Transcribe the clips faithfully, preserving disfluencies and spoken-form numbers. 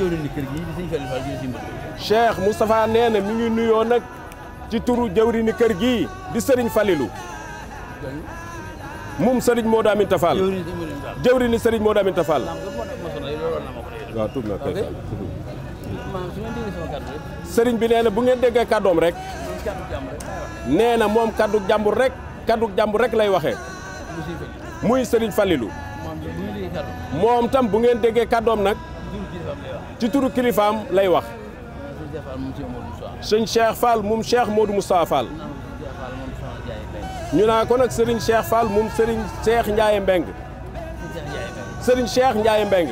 jëwriñu kër gi di sëñ Fallou Fall di sëñ Cheikh Moustapha nee na mi ngi nuyoo nag ci turu jëwriñu kër gii di Serigne Falilou moom Serigne Modou Aminta Fall jëwriñu Serigne Modou Aminta Fall waaw tuub na kay Serigne bi nee na bu ngeen déggee kàddoom rek nee na moom kaddu jàmbur rek kaddu jàmbur rek lay waxee muy Serigne Falilou moom tam bu ngeen déggee kàddoom nag ci turu kilifaam lay wax sëñ Cheikh Fall moom Cheikh Modou Moustapha Fall ñu naa ko nag Serigne Cheikh Fall moom Serigne Cheikh Ndiaye Mbeng Serigne Cheikh Ndiaye Mbeng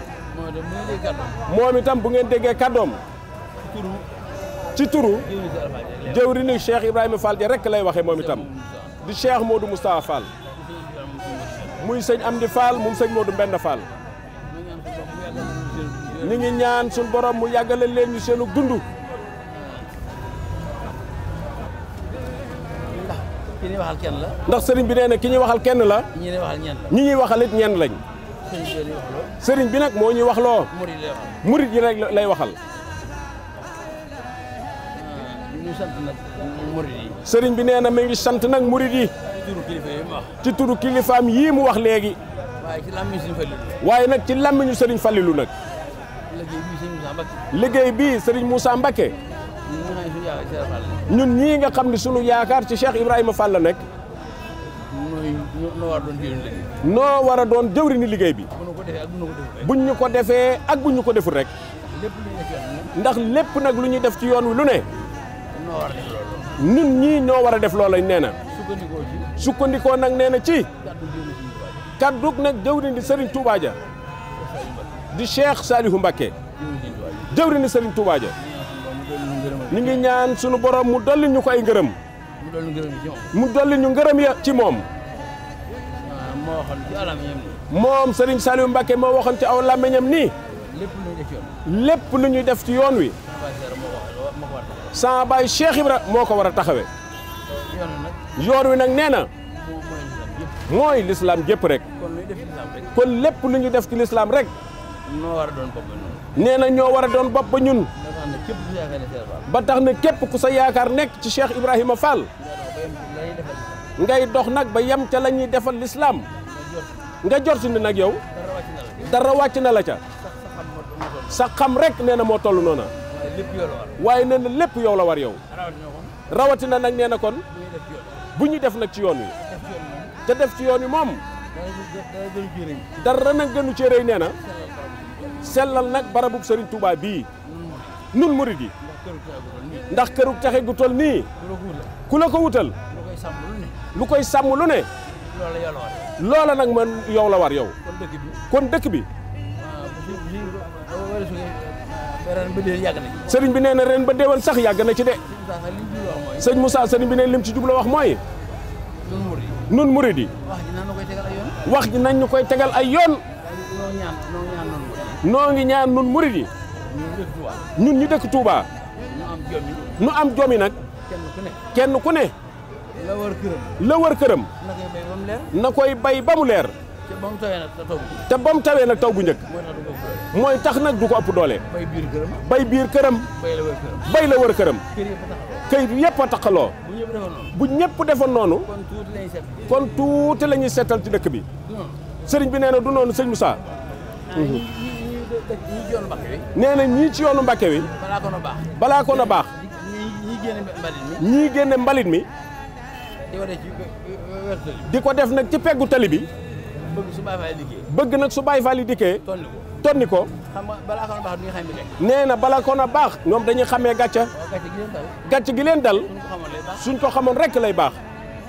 moom itam bu ngeen déggee kàddoom ci turu jëwriñu Cheikh Ibrahima Fall ja rek lay waxee moom itam di Cheikh Modou Moustapha Fall muy sëñ Amdi Fall moom sëñ Modou Mbend Fall ñu ngi ñaan suñu borom mu yàggale leen ñu seenu dund ki ñuy waxal kenn la ndax sëriñ bi nee na ki ñuy waxal kenn la ñi ñuy waxal ñenn la ñi ñuy waxal it ñenn lañ sëriñ bi nag moo ñuy wax loo murit yi rek lay waxal ñu sant nag murit yi sëriñ bi nee na mi ngi sant nag murit yi ci turu kilifaam yii mu wax léegi waaye ci làmmiñu sëriñ Fallilu waaye nag ci làmmiñu sëriñ Fallilu nag liggéey bii sëriñ Moussa Mbacké ñun ñii nga xam ne sunu yaakaar ci Cheikh Ibrahima Fall la nekk noo war a doon jëwriñu liggéey noo war a doon jëwriñu liggéey bi buñ ñu ko defee ak buñ ñu ko deful rek ndax lépp nag lu ñuy def ci yoon wi lu ne ñun ñii ñoo war a def loolañ nee na sukkandikoo nag nee na ci kaddug nag jëwriñ di Serigne Touba Dia di Cheikh Saliou Mbacké jëwriñ di Serigne Touba Dia ñu ngi ñaan sunu borom mu dolli ñu ko ay ngërëm mu dolli ñu ngërëm ya ci moom moom Serigne Saliou Mbacké moo waxoon ci aw làmmiñam nii lépp lu ñuy def ci yoon wi sa baay Cheikh Ibra moo ko war a taxawe yoon wi nag nee na mooy lislaam jépp rek kon lépp lu ñu def ci lislaam rek nee na ñoo war a doon bopp ba ñun ba tax na képp ku sa yaakaar nekk ci Cheikh Ibrahima Fall ngay dox nag ba yem ca la ñuy defal lislaam nga jot ni nag yow dara wàcc na la ca sa xam rek nee na moo toll noona waaye nee na lépp yow la war yow rawatina nag nee na kon bu ñu def nag ci yoon wi te def ci yoon wi moom dara nag gënu ci rëy nee na sellal nag barabub Serigne Touba bii nun murid yi ndax këru taxe gu toll nii ku la ko wutal lu koy sàmm lu ne loola nag man yow la war yow kon dëkk bi sëriñ bi nee na ren ba déwén sax yàgg na ci de sëñ Moussa sëriñ bi ne lim ci jubla wax mooy nun murid yi wax ji nañ ñu koy tegal ay yoon noo ngi ñaan nun murid yi ñun ñu dëkk Touba nu am jomi nag kenn ku ne la wër këram na koy bay ba mu leer te ba mu tawee nag taw bu njëkk mooy tax nag du ko ëpp doole bay biir këram bay la wër këram këyit yëpp a taqaloo bu ñëpp defoon noonu kon tuuti la ñuy seetal ci dëkk bi sëriñ bi nee na du noonu sëñ Moussa nee na ñii ci yoonu Mbàkke wi balaa ko na baax ñii génne mbalit mi di ko def nag ci peggu tali bi bëgg nag su Baay Faal yi dikkee tonni ko nee na balaa ko na baax ñoom dañuy xamee gàcca gàcc gi leen dal suñ ko xamoon rek lay baax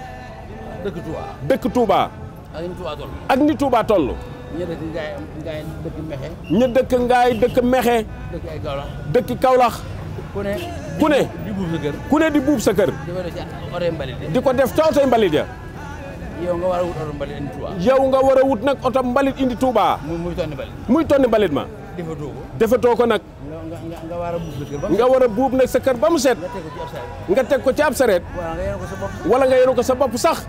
dëkk Touba ak ni Touba toll ña dëkk ngaay dëkk mexe dëkk Kaolack ku ne ku ne ku ne di buub sa kër di ko def ca otoy mbalit ya yow nga war a wut oto mbalit indi Touba yow nga war a wut nag oto mbalit indi Touba muy tonni mbalit muy tonni mbalit ma defatoo ko defatoo ko nag nga war a buub sa kër nga war a buub nag sa kër ba mu set nga teg ko ci ab sareet wala nga yenu ko sa bopp sax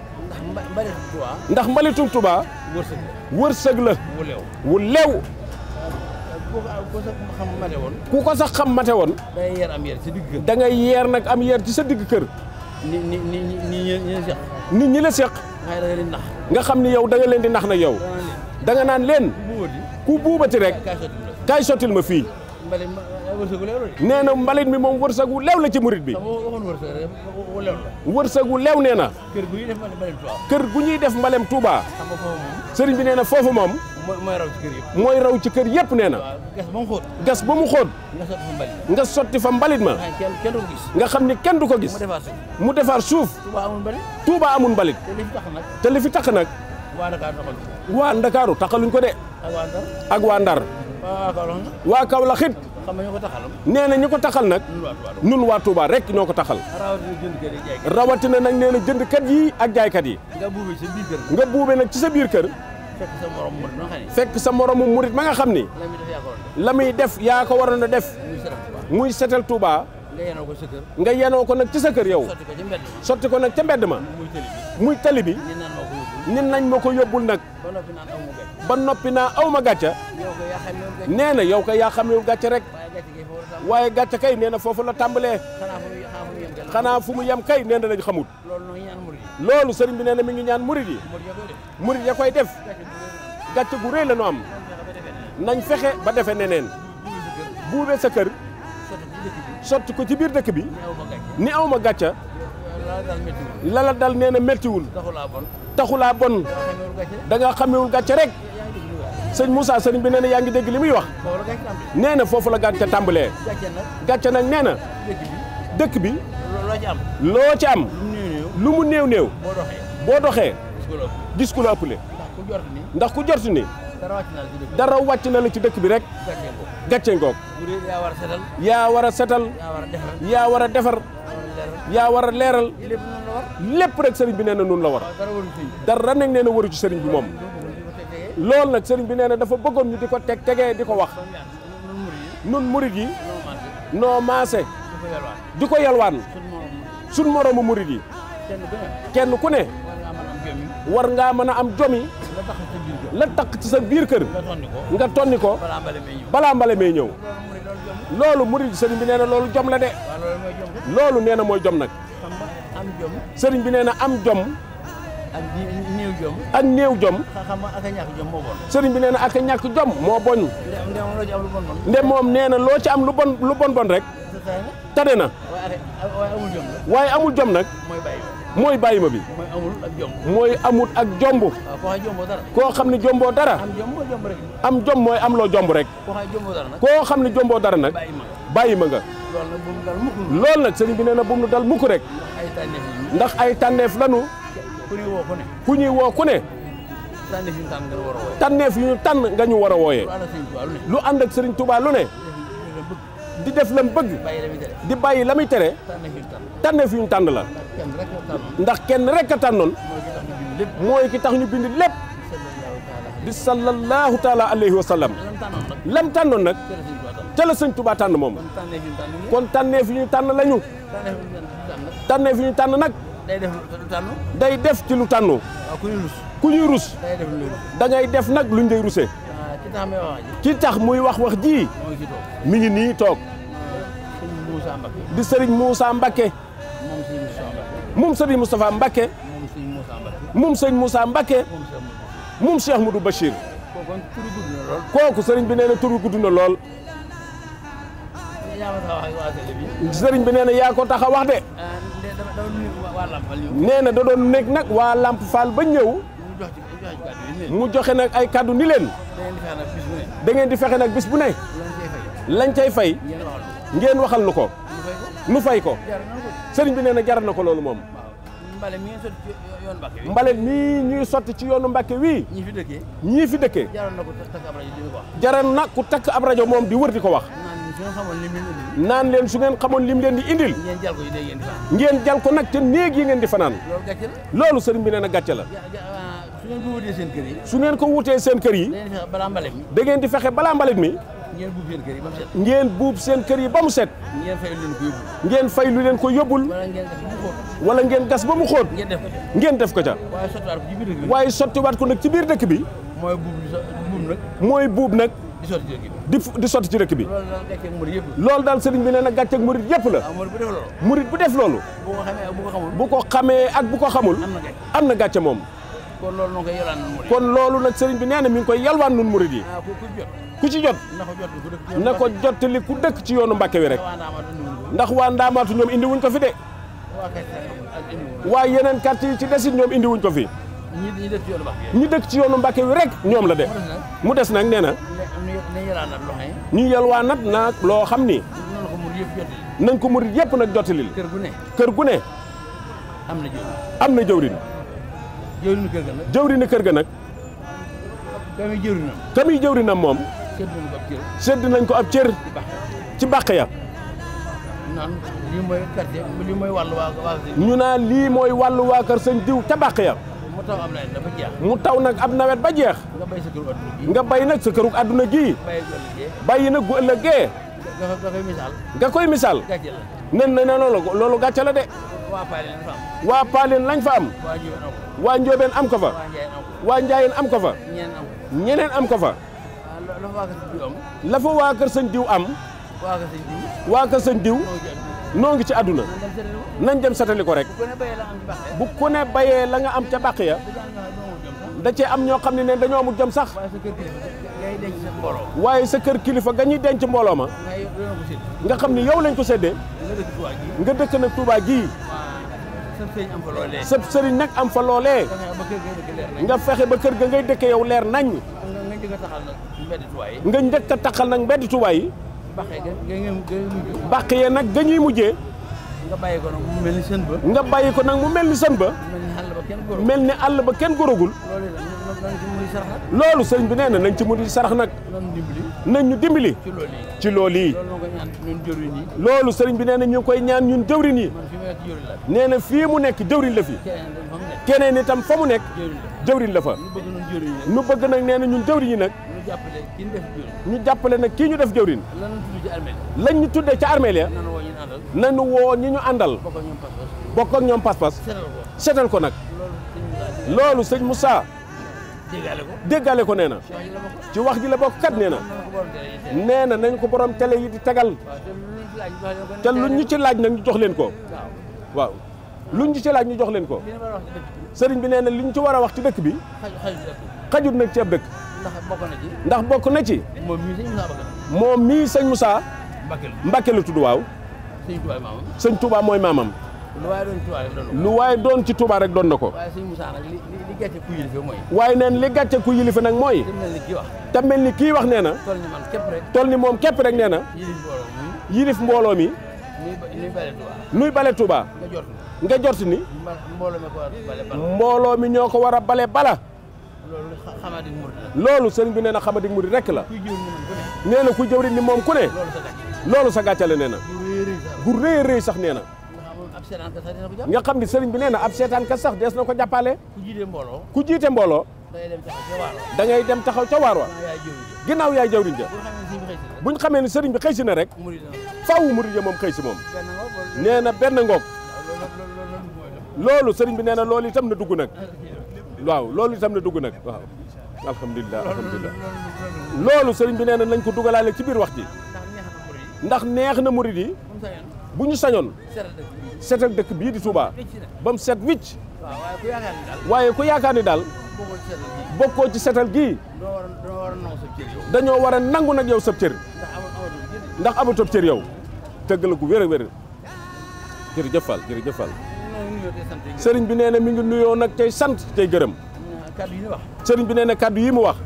ndax mbalitum Touba wërsëg la wu lew ko sax xam mate woon. ku ko sax xam mate woon. da ngay yeer am yeer ci digg kër. da ngay yeer nag am yeer ci sa digg kër. ni ni ni ni ñi la seq. nit ñi la seq. da nga leen nax. nga xam ni yow da nga leen di nax nag yow. da nga naan leen. ku buubati rek. kaay sottil ma fii. nee na mbalit mi moom wërsëgu lew la ci murit bi. wërsëgu lew nee na. kër gu ñuy def mbalem Touba. sëriñ bi nee na foofu moom. mooy raw ci kër yëpp. mooy raw ci kër yëpp nee na. gas ba mu xóot. gas ba mu xóot. nga sotti fa mbalit ma. nga xam ni kenn du ko gis. mu defar suuf. Touba amul mbalit. te li fi tax nag. waa Ndakaaru taxaluñ ko de. ak waa Ndar. waa Kaolack it. nee na ñu ko taxal nag. nun waa Touba rek ñoo ko taxal. rawatina nag nee na jëndkat yi ak jaaykat yi. nga buube nag ci sa biir kër. fekk sa moromu murit ma nga xam ni. la muy def yaa ko waroon a def. muy setal Touba. nga yenoo ko nag ci sa kër yow. sotti ko nag ca mbedd ma. muy tali bi. nit nañ ma ko yóbbul nag. ba noppi naa aw ma gàcca. nee na yow kay yaa xamewul gàcce rek. waaye gàcce kay nee na foofu la tàmbalee. xanaa fu mu yem kay nee na lañ xamut. loolu sëriñ bi nee na mi ngi ñaan murit yi. murit ya koy def. gàcce gu rëy la ñu am. nañ fexe ba defe neneen. buube sa kër. sotti ko ci biir dëkk bi. ni aw ma gàcca. lala dal nee na méttiwul. taxulaa bon. da nga xamewul gàcce rek. sëñ Moussa sëriñ bi nee na yaa ngi dégg li muy wax. nee na foofu la gàcce tàmbalee. gàcce nag nee na. dëkk bi. loo ci am. lu mu néew néew. boo doxee. gis ku la ëppale. ndax ku jortu ni. dara wàcc na la ci dëkk bi rek. gàcce ngoog. yaa war a setal. yaa war a defar. yaa war a leeral. lépp rek sëriñ bi nee na nun la war. dara nag nee na waru ci sëriñ bi moom. loolu nag sëriñ bi nee na dafa bëggoon ñu di ko teg tegee di ko wax. nun murit yi. noo maase. di ko yalwaan. sun moroomu murit yi. kenn ku ne. war ngaa mën a am jomi. la tax ci sa biir kër. nga tonni ko. balaa mbale may ñëw. loolu murit sëriñ bi nee na loolu jom la de. loolu nee na mooy jom nag. sëriñ bi nee na am jom. ak néew jom. ak néew jom. xam ak a ñàkk jom moo bon. sëriñ bi nee na ak a ñàkk jom moo boñ. ndem moom nee na loo ci am lu bon lu bon bon rek. tade na. waaye amul jom nag. waaye amul jom nag. mooy bàyyi ma bi. mooy amul ak jom. mooy amul ak jomb. koo xam ne jomboo dara. am jom mooy jomb rek. am jom mooy am loo jomb rek. koo xam ne jomboo dara nag. bàyyi ma nga. loolu nag sëriñ bi nee na bu mu dal mukk rek. ndax ay tànneef lanu. ku ñuy woo ku ne. ku ñuy woo ku ne. tànneef yu ñu tànn nga ñu war a wooyee. lu ànd ak sëriñ Touba lu ne. di def lam bëgg. di bàyyi la muy tere. tànneef yu ñu tànn la. ndax kenn rek a tànnoon. mooy ki tax ñu bind lépp. di sallallahu taala alayhi wa sallam. lam tànnoon nag. ca la sëñ Touba tànn moom. kon tànneef yu ñu tànn lañu. tànneef yu ñu tànn nag. day def lu tànnu. day def ci lu tànnu. ku ñuy rus. ku ñuy rus. day def lu da ngay def nag luñ lay rusee. ci tax may wax ji. ci tax muy wax wax ji. mi ngi nii toog. di sëriñ Moussa Mbakke. moom sëriñ Moustapha Mbakke. moom sëriñ Moussa Mbakke. moom Cheikh Moudou Bachir. kooku sëriñ bi nee na turu gudd na lool. sëriñ bi nee na yaa ko tax a wax de. nee na da doon nekk nag waa Lamp Fall ba ñëw. mu joxe nag ay kàddu ni leen. da ngeen di fexe nag bis bu ne. lañ cay fay. ngeen waxal nu ko. nu fay ko. sëriñ bi nee na jar na ko loolu moom. mbale mii ñuy sotti ci yoonu Mbàkke wii. ñii fi dëkkee. ñii fi dëkkee. jaral na ko takk ab rajo di ko wax. jaral na ku takk ab rajo moom di wër di ko wax. naan leen su ngeen xamoon lim leen di indil. ngeen jal ko nag te néeg yi ngeen di fanaan. loolu sëriñ bi nee na gàcce la. su ngeen ko wutee seen kër yi. su ngeen ko wutee seen kër yi. da ngeen di fexe balaa mbalit mi. ngeen buub seen kër yi ba mu set. ngeen fay lu leen ko yóbbul. wala ngeen gas ba mu xóot. ngeen def ko ca. waaye sottiwaat ko ci biir dëkk bi. waaye sottiwaat ko nag ci biir dëkk bi. mooy buub nag. mooy buub nag. di sotti ci dëkk bi. di di sotti ci dëkk bi. loolu daal gàcceeg murid yëpp. loolu daal sëriñ bi nee na gàcceeg murid yëpp la. waaw murid bu def loolu. murid bu def loolu. bu ko xamee ak bu ko xamul. bu ko xamee ak bu ko xamul. am na gàcce am na gàcce moom. kon loolu noo koy yalwaan nun murid. kon loolu nag sëriñ bi nee na mi ngi koy yalwaan nun murid yi. ah ku ku jot. ku ci jot. na ko jot ku dëkk. na ko jottali ku dëkk ci yoonu Mbàkke wi rek. waa Ndaamaatu indi wuñ ko. ndax waa Ndaamaatu ñoom indi wuñ ko fi de. waa Kayta ak indi wuñ ko. waaye yeneen quartier yi ci desit ñoom indi wuñ ko fi. ñi ñi dëkk ci yoonu Mbàkke. ñi dëkk ci yoonu Mbàkke wi rek ñoom la de. mu des nag nee na. ne yalwaan nag loxo yi. ñu yalwaan nag nag loo xam ni. noonu ko murid yëpp jotali. nañ ko murid yëpp nag jottalil. kër gu ne. kër gu ne. am na jëwriñ. am na jëwriñ. jëwriñu kër ga nag. jëwriñu kër ga nag. ka muy jëwriñam. ka muy jëwriñam moom. sédd nañ ko ab cër. sédd nañ ko ab cër. ci bàq ya. naan lii mooy quartier lii mooy wàllu waa waa ñu naan lii mooy wàllu waa kër sëñ diw ca bàq ya. mu taw am nawet dafa jeex. mu taw nag ab nawet ba jeex. nga bay sa këru adduna gii. nga bay nag sa këruk adduna gii. bàyyi ko ëllëgee. bàyyi nag gu ëllëgee. nga nga koy misaal. nga koy misaal. gàcce la. nen na ne loolu loolu gàcce la de. waa Paaleen lañ fa am. waa Paaleen lañ fa am. waa Njóobeen am ko. waa Njóobeen am ko fa. waa Njaayeen am ko. waa Njaayeen am ko fa. ñeneen am ko. ñeneen am ko fa. la fa waa kër si diw am. la fa waa kër sëñ diw am. waa kër sëñ diw. waa kër sëñ diw. noo ngi ci àdduna. nañ dem satali ko rek. bu ku ne bayee la nga am ca bàq ya. da cee am ñoo xam ne ne dañoo amul jom sax. waaye sa kër kilifa ga ñuy denc mbooloo ma. nga xam ni yow lañ ko séddee. nga dëkk nag Touba gii. sëb sëriñ nag am fa loolee. nga fexe ba kër ga ngay dëkke yow leer nañ. nga njëkk a taxal nag mbedd Touba yi. bàq yee nag ga ñuy mujjee. nga bàyyi ko nag mu mel ni sën ba. nga bàyyi ko nag mu mel ni sën ba. mel ni àll ba kenn gorogul. loolu sëriñ bi nee na nañ ci muri sarax nag. nañ ñu dimbali. ci loolu yi. loolu sëriñ bi nee na ñu ngi koy ñaan ñun jëwriñ yi. nee na fii mu nekk jëwriñ la fi. keneen itam fa mu nekk. jëwriñ la fa. nu bëgg nag nee na ñun jëwriñ yi nag. ñu jàppale nag kii ñu def jëwriñ. lañ ñu tuddee ca armeel ya. nañu woo ñi ñu àndal. bokk ak ñoom pas-pas. setal ko nag. loolu sëñ Moussa. déggale ko nee na. ci wax ji la bokk kat nee na. nee na nañ ko borom télé yi di tegal. te luñ ñu ci laaj nag ñu jox leen ko. waaw luñ ñu ci laaj ñu jox leen ko. sëriñ bi nee na liñ ci war a wax ci dëkk bi. xajut nag ci ab dëkk. ndax bokk na ci. moom mii sëñ Moussa. Mbàkke la tudd waaw. sëñ Touba mooy maamam. lu waaye doon ci Touba rek doon na ko. waaye neen li gàcce ku yilife nag mooy. te mel ni kii wax nee na. tol ni moom képp rek nee na. yilif mbooloo mi. nuy bale Touba. nga jort ni. mbooloo mi ñoo ko war a bale bala. loolu sëriñ bi nee na xamadik murid rekk la. nee na ku jëwriñ ni moom ku ne. loolu sa gàccale nee na. gu rëy rëy sax nee na. nga xam ni sëriñ bi nee na ab seetaan ka sax dees na ko jàppale. ku jiite mbooloo. da ngay dem taxaw ca waar wa. ginnaaw yaay jëwriñ ja. buñ xamee ni sëriñ bi xëy si na rek. faaw murid ja moom xëy si moom. nee na benn ngoog. loolu sëriñ bi nee na loolu itam na dugg nag. waaw loolu itam na dugg nag waaw. alhamdulilah alhamdulilah. loolu sëriñ bi nee na nañ ko dugalaale ci biir wax ji. ndax neex na murid yi. bu ñu sañoon. setal dëkk bii di Touba. ba mu set wicc. waaye ku yaakaar ni daal. bokkoo ci setal gii. dañoo war a nangu nag yow sab cër. ndax amatoo cër yow. tëgg la gu wér a wér. jërëjëf Fall jërëjëf Fall. sëriñ bi nee na mi ngi nuyoo nag tey sant tey gërëm. sëriñ bi nee na kàddu yi mu wax.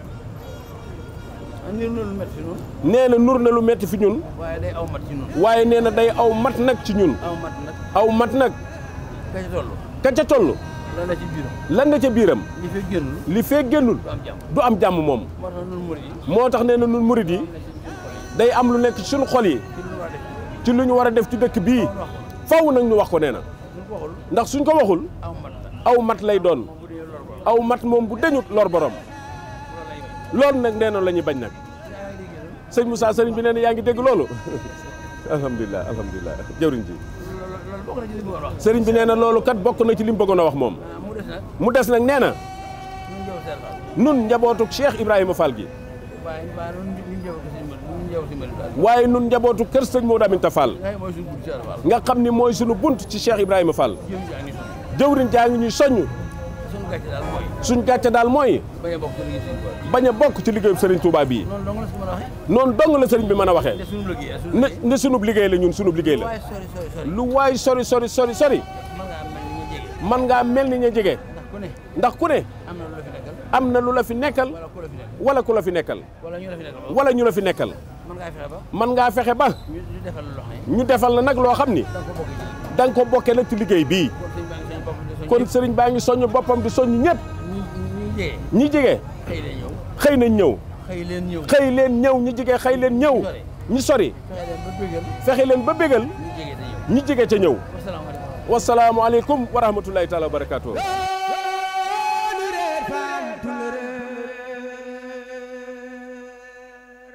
nee na nur na lu metti fi ñun. waaye day aw mat ci ñun. waaye nee na day aw mat nag ci ñun. aw mat nag. aw mat nag. ka ca toll. ka ca toll. lan la ci biiram. lan nga ca biiram. li fee génnul. li fee génnul. du am jàmm moom. moo tax nee na nun murid yi. day am lu nekk ci suñu xol yi. ci lu ñu war a def ci dëkk bii. faw nag ñu wax ko nee na. ndax suñ ko waxul. aw mat lay doon. aw mat moom bu deñut lor borom. loolu nag nee na la ñuy bañ nag. sëñ Moussa sëriñ bi nee na yaa ngi dégg loolu. alhamdulilah alhamdulilah jëwriñ ji. sëriñ bi nee na loolu kat bokk na ci li mu bëggoon a wax moom. mu des nag nee na. nun njabootuk Cheikh Ibrahima Fall gi. waaye nun njabootu kër sëñ Modou Aminta Fall nga xam ni mooy sunu bunt ci Cheikh Ibrahima Fall jëwriñ jaa ngi ñuy soññ suñ gàcce daal mooy bañ a bokk ci liggéeyu Serigne Touba bii noonu dong la Serigne bi mën a waxee ne ne sunub liggéey la ñun sunub liggéey la lu waay sori sori sori sori man ngaa mel ni ña jege ndax ku ne am na lu la fi nekkal wala ku la fi nekkal wala ñu la fi nekkal man ngaa fexe ba ñu defal la nag loo xam ni da nga ko bokkee nag ci liggéey bii kon sëriñ baa ngi soññ boppam di soññ ñëpp ñi jege xëy nañ ñëw xëy leen ñëw ñi jege xëy leen ñëw ñi sori fexe leen ba bégal ñi jege ca ñëw wasalaamualeykum wa rahmatullahi taala wa barakatuh